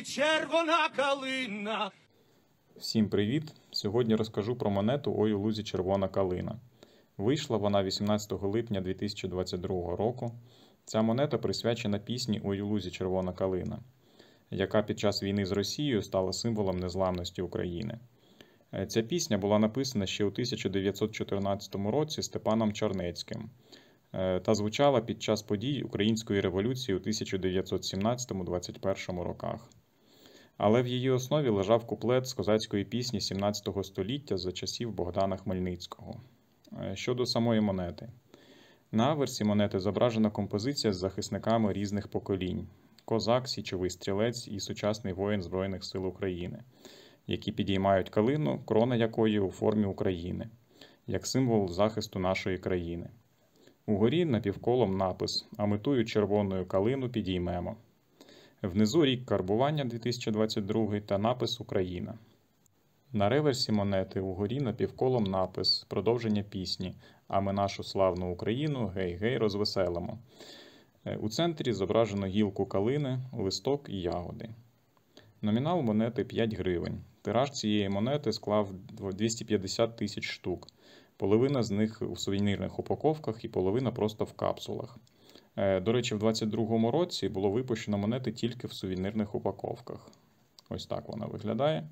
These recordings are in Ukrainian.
червона калина. Всім привіт! Сьогодні розкажу про монету «Ой у лузі червона калина». Вийшла вона 18 липня 2022 року. Ця монета присвячена пісні «Ой у лузі червона калина», яка під час війни з Росією стала символом незламності України. Ця пісня була написана ще у 1914 році Степаном Чарнецьким та звучала під час подій Української революції у 1917-21 роках. Але в її основі лежав куплет з козацької пісні 17 століття за часів Богдана Хмельницького. Щодо самої монети. На аверсі монети зображена композиція з захисниками різних поколінь – козак, січовий стрілець і сучасний воїн Збройних сил України, які підіймають калину, крона якої у формі України, як символ захисту нашої країни. Угорі напівколом напис «А ми тую червоною калину підіймемо». Внизу рік карбування 2022 та напис «Україна». На реверсі монети угорі напівколом напис «Продовження пісні «А ми нашу славну Україну, гей-гей, розвеселимо». У центрі зображено гілку калини, листок і ягоди. Номінал монети 5 гривень. Тираж цієї монети склав 250 тисяч штук. Половина з них у сувенірних упаковках і половина просто в капсулах. До речі, в 2022 році було випущено монети тільки в сувенірних упаковках. Ось так вона виглядає.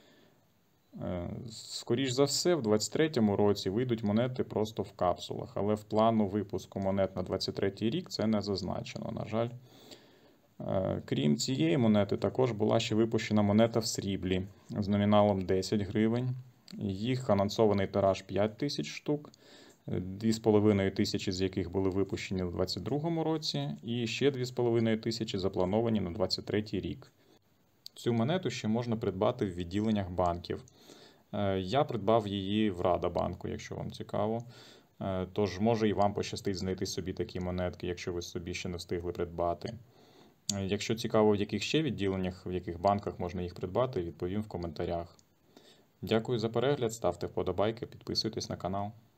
Скоріш за все, в 2023 році вийдуть монети просто в капсулах, але в плану випуску монет на 2023 рік це не зазначено, на жаль. Крім цієї монети, також була ще випущена монета в сріблі з номіналом 10 гривень. Їх анонсований тираж 5 тисяч штук, 2,5 тисячі з яких були випущені у 2022 році, і ще 2,5 тисячі заплановані на 2023 рік. Цю монету ще можна придбати в відділеннях банків. Я придбав її в Рада-банку, якщо вам цікаво. Тож, може і вам пощастить знайти собі такі монетки, якщо ви собі ще не встигли придбати. Якщо цікаво, в яких ще відділеннях, в яких банках можна їх придбати, відповім в коментарях. Дякую за перегляд, ставте вподобайки, підписуйтесь на канал.